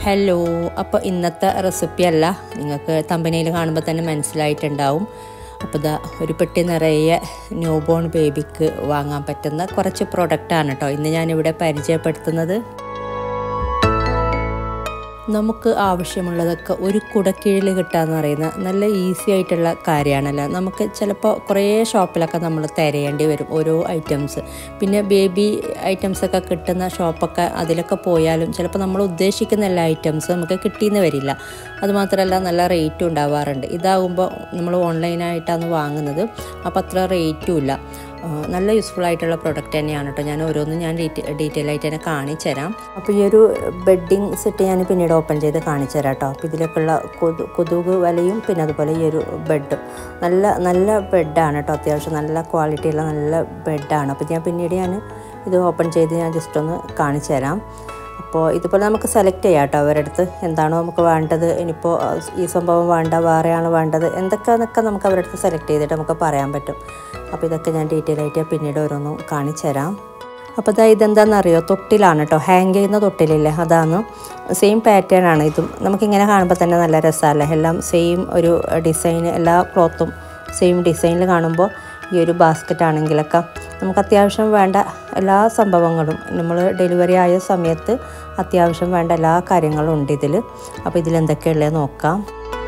Hello, അപ്പോൾ ഇന്നത്തെ recipe അല്ല, നിങ്ങൾക്ക് തമ്പനയിൽ കാണുമ്പോൾ തന്നെ മനസ്സിലായിട്ടുണ്ടാവും. അപ്പോൾ ഇതാ ഒരു പെട്ടി നിറയെ ന്യൂ ബോൺ ബേബിക്ക് വാങ്ങാൻ പറ്റുന്ന കുറച്ച് പ്രൊഡക്റ്റാണ് കേട്ടോ ഇന്ന് ഞാനിവിടെ പരിചയപ്പെടുത്തുന്നത്. നമുക്ക് ആവശ്യമുള്ളതൊക്കെ ഒരു കുടക്കീഴിൽ കിട്ടാന്ന് പറയുന്ന നല്ല ഈസി ആയിട്ടുള്ള കാര്യമാണല്ലോ. നമുക്ക് ചിലപ്പോൾ കുറേ ഷോപ്പിലൊക്കെ നമ്മൾ തിരയേണ്ടി വരും ഓരോ ഐറ്റംസ്. പിന്നെ ബേബി ഐറ്റംസൊക്കെ കിട്ടുന്ന ഷോപ്പൊക്കെ അതിലൊക്കെ പോയാലും ചിലപ്പോൾ നമ്മൾ ഉദ്ദേശിക്കുന്ന എല്ലാ ഐറ്റംസും നമുക്ക് കിട്ടിയെന്ന് വരില്ല. അതുമാത്രമല്ല നല്ല റേറ്റും ഉണ്ടാവാറുണ്ട്. ഇതാകുമ്പോൾ നമ്മൾ ഓൺലൈനായിട്ടാണ് വാങ്ങുന്നത്, അപ്പോൾ അത്ര റേറ്റും ഇല്ല. നല്ല യൂസ്ഫുൾ ആയിട്ടുള്ള പ്രൊഡക്റ്റ് തന്നെയാണ് കേട്ടോ. ഞാൻ ഓരോന്നും ഡീറ്റെയിൽ ആയിട്ട് തന്നെ കാണിച്ചു തരാം. അപ്പോൾ ഈ ഒരു ബെഡിങ് സെറ്റ് ഞാൻ പിന്നീട് ഓപ്പൺ ചെയ്ത് കാണിച്ചു തരാം കേട്ടോ. അപ്പോൾ ഇതിലേക്കുള്ള കൊതുക് വലയും പിന്നെ അതുപോലെ ഈ ഒരു ബെഡും നല്ല ബെഡാണ് കേട്ടോ. അത്യാവശ്യം നല്ല ക്വാളിറ്റിയുള്ള നല്ല ബെഡാണ്. അപ്പോൾ ഞാൻ ഇത് ഓപ്പൺ ചെയ്ത് ഞാൻ ജസ്റ്റ് ഒന്ന് കാണിച്ചു തരാം. അപ്പോൾ ഇതുപോലെ നമുക്ക് സെലക്ട് ചെയ്യാം കേട്ടോ അവരുടെ അടുത്ത് എന്താണോ നമുക്ക് വേണ്ടത്. ഇനിയിപ്പോൾ ഈ സംഭവം വേണ്ട, വേറെയാണ് വേണ്ടത്, എന്തൊക്കെയാണെന്നൊക്കെ നമുക്ക് അവരുടെ അടുത്ത് സെലക്ട് ചെയ്തിട്ട് നമുക്ക് പറയാൻ പറ്റും. അപ്പോൾ ഇതൊക്കെ ഞാൻ ഡീറ്റെയിൽ ആയിട്ട് പിന്നീട് ഓരോന്നും കാണിച്ചു തരാം. അപ്പോൾ ഇതെന്താണെന്നറിയോ, തൊട്ടിലാണ് കേട്ടോ, ഹാങ് ചെയ്യുന്ന തൊട്ടിലില്ലേ, അതാണ്. സെയിം പാറ്റേൺ ആണ് ഇതും. നമുക്കിങ്ങനെ കാണുമ്പോൾ തന്നെ നല്ല രസമല്ലേ, എല്ലാം സെയിം ഒരു ഡിസൈൻ, എല്ലാ ക്ലോത്തും സെയിം ഡിസൈനിൽ കാണുമ്പോൾ ഈ ഒരു ബാസ്ക്കറ്റ് ആണെങ്കിലൊക്കെ നമുക്ക് അത്യാവശ്യം വേണ്ട എല്ലാ സംഭവങ്ങളും, നമ്മൾ ഡെലിവറി ആയ സമയത്ത് അത്യാവശ്യം വേണ്ട എല്ലാ കാര്യങ്ങളും ഉണ്ട് ഇതിൽ. അപ്പോൾ ഇതിലെന്തൊക്കെയുള്ളത് നോക്കാം.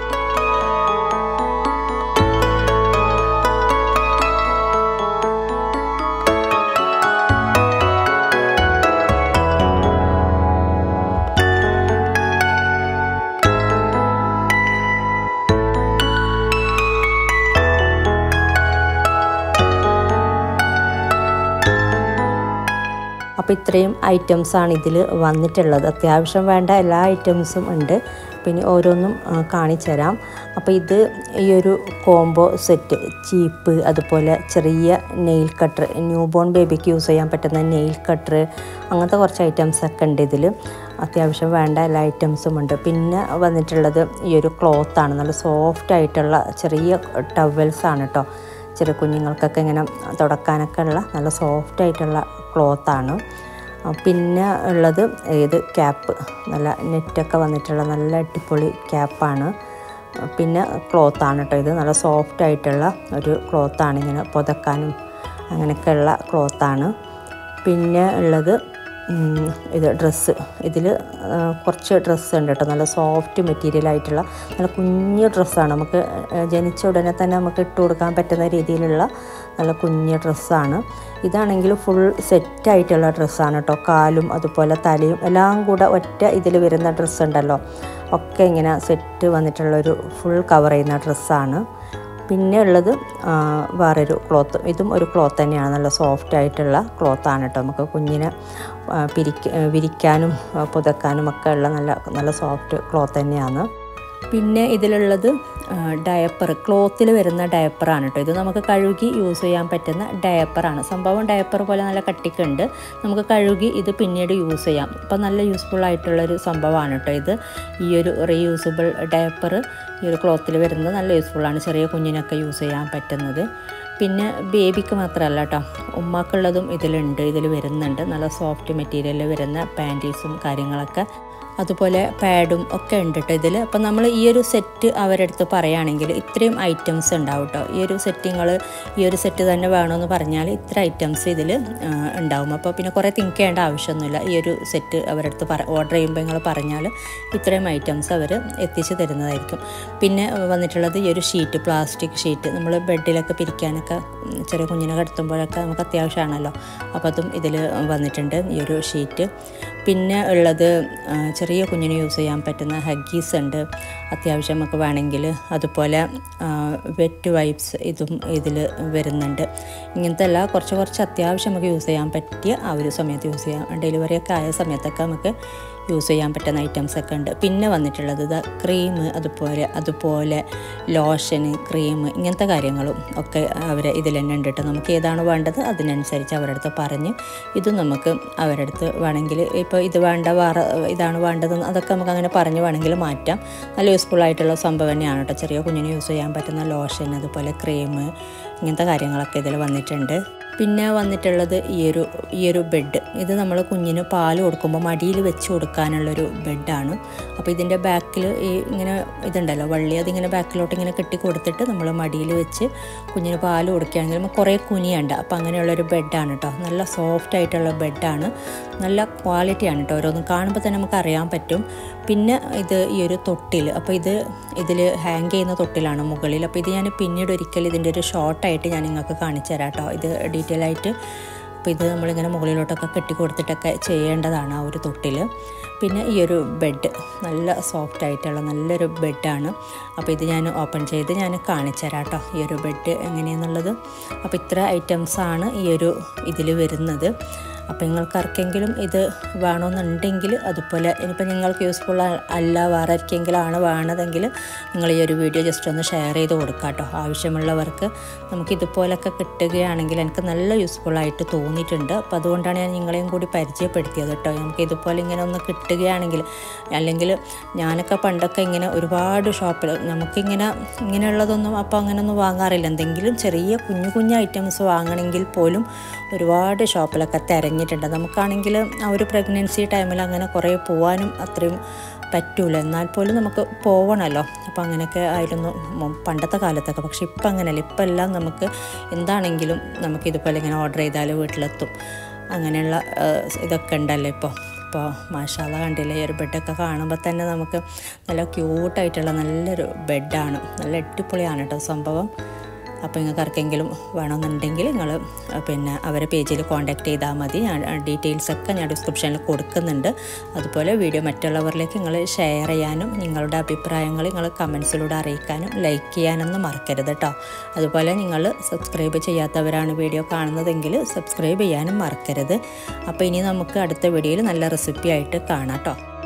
അപ്പോൾ ഇത്രയും ഐറ്റംസാണ് ഇതിൽ വന്നിട്ടുള്ളത്. അത്യാവശ്യം വേണ്ട എല്ലാ ഐറ്റംസും ഉണ്ട്. പിന്നെ ഓരോന്നും കാണിച്ചു തരാം. അപ്പോൾ ഇത് ഈ ഒരു കോംബോ സെറ്റ്, ചീപ്പ്, അതുപോലെ ചെറിയ നെയിൽ കട്ടർ, ന്യൂ ബോൺ ബേബിക്ക് യൂസ് ചെയ്യാൻ പറ്റുന്ന നെയിൽ കട്ടർ, അങ്ങനത്തെ കുറച്ച് ഐറ്റംസൊക്കെ ഉണ്ട് ഇതിൽ. അത്യാവശ്യം വേണ്ട എല്ലാ ഐറ്റംസും ഉണ്ട്. പിന്നെ വന്നിട്ടുള്ളത് ഈ ഒരു ക്ലോത്താണ്, നല്ല സോഫ്റ്റ് ആയിട്ടുള്ള ചെറിയ ടവൽസാണ് കേട്ടോ. ചെറിയ കുഞ്ഞുങ്ങൾക്കൊക്കെ ഇങ്ങനെ തുടക്കാനൊക്കെ ഉള്ള നല്ല സോഫ്റ്റ് ആയിട്ടുള്ള ക്ലോത്താണ്. പിന്നെ ഉള്ളത് ക്യാപ്പ്, നല്ല നെറ്റൊക്കെ വന്നിട്ടുള്ള നല്ല അടിപൊളി ക്യാപ്പാണ്. പിന്നെ ക്ലോത്താണ് കേട്ടോ ഇത്, നല്ല സോഫ്റ്റ് ആയിട്ടുള്ള ഒരു ക്ലോത്താണ്, ഇങ്ങനെ പുതക്കാനും അങ്ങനെയൊക്കെയുള്ള ക്ലോത്താണ്. പിന്നെ ഉള്ളത് ഇത് ഡ്രസ്സ്, ഇതിൽ കുറച്ച് ഡ്രസ്സ് ഉണ്ട് കേട്ടോ, നല്ല സോഫ്റ്റ് മെറ്റീരിയലായിട്ടുള്ള നല്ല കുഞ്ഞ് ഡ്രസ്സാണ്. നമുക്ക് ജനിച്ച ഉടനെ തന്നെ നമുക്ക് ഇട്ട് കൊടുക്കാൻ പറ്റുന്ന രീതിയിലുള്ള നല്ല കുഞ്ഞ് ഡ്രസ്സാണ്. ഇതാണെങ്കിൽ ഫുൾ സെറ്റായിട്ടുള്ള ഡ്രസ്സാണ് കേട്ടോ. കാലും അതുപോലെ തലയും എല്ലാം കൂടെ ഒറ്റ ഇതിൽ വരുന്ന ഡ്രസ്സ് ഉണ്ടല്ലോ, ഒക്കെ ഇങ്ങനെ സെറ്റ് വന്നിട്ടുള്ളൊരു ഫുൾ കവർ ചെയ്യുന്ന ഡ്രസ്സാണ്. പിന്നെ ഉള്ളത് വേറൊരു ക്ലോത്ത്, ഇതും ഒരു ക്ലോത്ത് തന്നെയാണ്, നല്ല സോഫ്റ്റ് ആയിട്ടുള്ള ക്ലോത്താണ് കേട്ടോ. നമുക്ക് കുഞ്ഞിനെ വിരിക്കാനും പുതക്കാനും ഒക്കെ ഉള്ള നല്ല സോഫ്റ്റ് ക്ലോത്ത് തന്നെയാണ്. പിന്നെ ഇതിലുള്ളത് ഡയപ്പർ, ക്ലോത്തിൽ വരുന്ന ഡയപ്പറാണ് കേട്ടോ. ഇത് നമുക്ക് കഴുകി യൂസ് ചെയ്യാൻ പറ്റുന്ന ഡയപ്പറാണ്. സംഭവം ഡയപ്പർ പോലെ നല്ല കട്ടിക്കുണ്ട്, നമുക്ക് കഴുകി ഇത് പിന്നീട് യൂസ് ചെയ്യാം. അപ്പം നല്ല യൂസ്ഫുൾ ആയിട്ടുള്ളൊരു സംഭവമാണ് കേട്ടോ ഇത്. ഈ ഒരു റീയൂസബിൾ ഡയപ്പർ ഈ ഒരു ക്ലോത്തിൽ വരുന്നത് നല്ല യൂസ്ഫുള്ളാണ്, ചെറിയ കുഞ്ഞിനൊക്കെ യൂസ് ചെയ്യാൻ പറ്റുന്നത്. പിന്നെ ബേബിക്ക് മാത്രമല്ല കേട്ടോ, ഉമ്മാക്കുള്ളതും ഇതിലുണ്ട്, ഇതിൽ വരുന്നുണ്ട്. നല്ല സോഫ്റ്റ് മെറ്റീരിയലിൽ വരുന്ന പാൻറ്റീസും കാര്യങ്ങളൊക്കെ, അതുപോലെ പാഡും ഒക്കെ ഉണ്ട് കേട്ടോ ഇതിൽ. അപ്പം നമ്മൾ ഈ ഒരു സെറ്റ് അവരുടെ അടുത്ത് പറയുകയാണെങ്കിൽ ഇത്രയും ഐറ്റംസ് ഉണ്ടാവും കേട്ടോ. ഈ ഒരു സെറ്റ് തന്നെ വേണമെന്ന് പറഞ്ഞാൽ ഇത്ര ഐറ്റംസ് ഇതിൽ ഉണ്ടാവും. അപ്പോൾ പിന്നെ കുറേ തിങ്ക് ചെയ്യേണ്ട ആവശ്യമൊന്നുമില്ല. ഈ ഒരു സെറ്റ് അവരുടെ അടുത്ത് ഓർഡർ ചെയ്യുമ്പോൾ നിങ്ങൾ പറഞ്ഞാൽ ഇത്രയും ഐറ്റംസ് അവർ എത്തിച്ച് തരുന്നതായിരിക്കും. പിന്നെ വന്നിട്ടുള്ളത് ഈ ഒരു ഷീറ്റ്, പ്ലാസ്റ്റിക് ഷീറ്റ്, നമ്മൾ ബെഡിലൊക്കെ പിരിക്കാനൊക്കെ ചെറിയ കുഞ്ഞിനെ കിടത്തുമ്പോഴൊക്കെ നമുക്ക് അത്യാവശ്യമാണല്ലോ. അപ്പോൾ അതും ഇതിൽ വന്നിട്ടുണ്ട്, ഈ ഒരു ഷീറ്റ്. പിന്നെ ഉള്ളത് ചെറിയ കുഞ്ഞിന് യൂസ് ചെയ്യാൻ പറ്റുന്ന ഹഗ്ഗീസ് ഉണ്ട്, അത്യാവശ്യം നമുക്ക് വേണമെങ്കിൽ. അതുപോലെ വെറ്റ് വൈപ്സ്, ഇതും ഇതിൽ വരുന്നുണ്ട്. ഇങ്ങനത്തെ എല്ലാ കുറച്ച് അത്യാവശ്യം നമുക്ക് യൂസ് ചെയ്യാൻ പറ്റിയ ആ ഒരു സമയത്ത് യൂസ് ചെയ്യാം, ഡെലിവറിയൊക്കെ ആയ സമയത്തൊക്കെ നമുക്ക് യൂസ് ചെയ്യാൻ പറ്റുന്ന ഐറ്റംസൊക്കെ ഉണ്ട്. പിന്നെ വന്നിട്ടുള്ളത് ക്രീം, അതുപോലെ ലോഷന്, ക്രീം, ഇങ്ങനത്തെ കാര്യങ്ങളും ഒക്കെ അവർ ഇതിൽ തന്നെ ഉണ്ട് കേട്ടോ. നമുക്ക് ഏതാണ് വേണ്ടത് അതിനനുസരിച്ച് അവരുടെ അടുത്ത് പറഞ്ഞ് ഇത് നമുക്ക് അവരുടെ അടുത്ത് വേണമെങ്കിൽ, ഇപ്പോൾ ഇത് വേണ്ട വേറെ ഇതാണ് വേണ്ടത് അതൊക്കെ നമുക്ക് അങ്ങനെ പറഞ്ഞ് വേണമെങ്കിൽ മാറ്റാം. നല്ല യൂസ്ഫുൾ ആയിട്ടുള്ള സംഭവം തന്നെയാണ് കേട്ടോ. ചെറിയ കുഞ്ഞിന് യൂസ് ചെയ്യാൻ പറ്റുന്ന ലോഷൻ, അതുപോലെ ക്രീം, ഇങ്ങനത്തെ കാര്യങ്ങളൊക്കെ ഇതിൽ വന്നിട്ടുണ്ട്. പിന്നെ വന്നിട്ടുള്ളത് ഈ ഒരു ബെഡ്. ഇത് നമ്മൾ കുഞ്ഞിന് പാൽ കൊടുക്കുമ്പോൾ മടിയിൽ വെച്ച് കൊടുക്കാനുള്ളൊരു ബെഡാണ്. അപ്പോൾ ഇതിൻ്റെ ബാക്കിൽ ഇങ്ങനെ ഇതുണ്ടല്ലോ വള്ളി, അതിങ്ങനെ ബാക്കിലോട്ട് ഇങ്ങനെ കെട്ടി കൊടുത്തിട്ട് നമ്മൾ മടിയിൽ വെച്ച് കുഞ്ഞിന് പാൽ കൊടുക്കുകയാണെങ്കിൽ നമ്മൾ കുറേ കുനിയണ്ട. അപ്പോൾ അങ്ങനെയുള്ളൊരു ബെഡാണ് കേട്ടോ. നല്ല സോഫ്റ്റ് ആയിട്ടുള്ള ബെഡാണ്, നല്ല ക്വാളിറ്റിയാണ് കേട്ടോ. ഓരോന്നും കാണുമ്പോൾ തന്നെ നമുക്ക് അറിയാൻ പറ്റും. പിന്നെ ഈ ഒരു തൊട്ടിൽ, അപ്പോൾ ഇതിൽ ഹാങ് ചെയ്യുന്ന തൊട്ടിലാണ് മുകളിൽ. അപ്പോൾ ഇത് ഞാൻ പിന്നീട് ഒരിക്കൽ ഇതിൻ്റെ ഒരു ഷോർട്ടായിട്ട് ഞാൻ നിങ്ങൾക്ക് കാണിച്ചു തരാം കേട്ടോ, ഇത് ഡീറ്റെയിൽ ആയിട്ട്. അപ്പോൾ ഇത് നമ്മളിങ്ങനെ മുകളിലോട്ടൊക്കെ കെട്ടി കൊടുത്തിട്ടൊക്കെ ചെയ്യേണ്ടതാണ് ആ ഒരു തൊട്ടിൽ. പിന്നെ ഈ ഒരു ബെഡ് നല്ല സോഫ്റ്റ് ആയിട്ടുള്ള നല്ലൊരു ബെഡാണ്. അപ്പോൾ ഇത് ഞാൻ ഓപ്പൺ ചെയ്ത് ഞാൻ കാണിച്ചു തരാം കേട്ടോ, ഈ ഒരു ബെഡ് എങ്ങനെയാണെന്നുള്ളത്. അപ്പോൾ ഇത്ര ഐറ്റംസാണ് ഇതിൽ വരുന്നത്. അപ്പോൾ നിങ്ങൾക്കാർക്കെങ്കിലും ഇത് വേണമെന്നുണ്ടെങ്കിൽ, അതുപോലെ ഇനിയിപ്പോൾ നിങ്ങൾക്ക് യൂസ്ഫുൾ അല്ല വേറെ ആർക്കെങ്കിലാണ് വേണതെങ്കിൽ നിങ്ങൾ ഈ ഒരു വീഡിയോ ജസ്റ്റ് ഒന്ന് ഷെയർ ചെയ്ത് കൊടുക്കുക കേട്ടോ. ആവശ്യമുള്ളവർക്ക് നമുക്കിതുപോലൊക്കെ കിട്ടുകയാണെങ്കിൽ എനിക്ക് നല്ല യൂസ്ഫുള്ളായിട്ട് തോന്നിയിട്ടുണ്ട്. അപ്പോൾ അതുകൊണ്ടാണ് ഞാൻ നിങ്ങളെയും കൂടി പരിചയപ്പെടുത്തിയത് കേട്ടോ. നമുക്ക് ഇതുപോലെ ഇങ്ങനെ ഒന്ന് കിട്ടുകയാണെങ്കിൽ, അല്ലെങ്കിൽ ഞാനൊക്കെ പണ്ടൊക്കെ ഇങ്ങനെ ഒരുപാട് ഷോപ്പിൽ ഇങ്ങനെയുള്ളതൊന്നും അപ്പോൾ അങ്ങനെയൊന്നും വാങ്ങാറില്ല. എന്തെങ്കിലും ചെറിയ കുഞ്ഞു ഐറ്റംസ് വാങ്ങണമെങ്കിൽ പോലും ഒരുപാട് ഷോപ്പിലൊക്കെ തിരഞ്ഞിട്ടുണ്ട്. നമുക്കാണെങ്കിൽ ആ ഒരു പ്രഗ്നൻസി ടൈമിൽ അങ്ങനെ കുറേ പോകാനും അത്രയും പറ്റൂല, എന്നാൽ പോലും നമുക്ക് പോകണമല്ലോ. അപ്പോൾ അങ്ങനെയൊക്കെ ആയിരുന്നു പണ്ടത്തെ കാലത്തൊക്കെ. പക്ഷെ ഇപ്പം അങ്ങനെയല്ല. ഇപ്പം എല്ലാം നമുക്ക് എന്താണെങ്കിലും നമുക്ക് ഇതുപോലെ ഇങ്ങനെ ഓർഡർ ചെയ്താൽ വീട്ടിലെത്തും. അങ്ങനെയുള്ള ഇതൊക്കെ ഉണ്ടല്ലോ ഇപ്പോൾ. അപ്പോൾ മാഷാഅല്ലാഹ് കണ്ടില്ലേ, ഈ ഒരു ബെഡൊക്കെ കാണുമ്പോൾ തന്നെ നമുക്ക് നല്ല ക്യൂട്ടായിട്ടുള്ള നല്ലൊരു ബെഡാണ്. നല്ല അടിപൊളിയാണ് കേട്ടോ സംഭവം. അപ്പോൾ നിങ്ങൾക്ക് ആർക്കെങ്കിലും വേണമെന്നുണ്ടെങ്കിൽ നിങ്ങൾ പിന്നെ അവരെ പേജിൽ കോൺടാക്റ്റ് ചെയ്താൽ മതി. ഞാൻ ഡീറ്റെയിൽസൊക്കെ ഞാൻ ഡിസ്ക്രിപ്ഷനിൽ കൊടുക്കുന്നുണ്ട്. അതുപോലെ വീഡിയോ മറ്റുള്ളവരിലേക്ക് നിങ്ങൾ ഷെയർ ചെയ്യാനും നിങ്ങളുടെ അഭിപ്രായങ്ങൾ നിങ്ങൾ കമൻസിലൂടെ അറിയിക്കാനും ലൈക്ക് ചെയ്യാനൊന്നും മറക്കരുത് കേട്ടോ. അതുപോലെ നിങ്ങൾ സബ്സ്ക്രൈബ് ചെയ്യാത്തവരാണ് വീഡിയോ കാണുന്നതെങ്കിൽ സബ്സ്ക്രൈബ് ചെയ്യാനും മറക്കരുത്. അപ്പോൾ ഇനി നമുക്ക് അടുത്ത വീഡിയോയിൽ നല്ല റെസിപ്പി ആയിട്ട് കാണാം കേട്ടോ.